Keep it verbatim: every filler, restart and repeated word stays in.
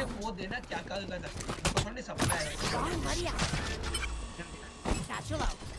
मुझे वो देना क्या कर सकते, तो थोड़ी सपना है। Satchel out.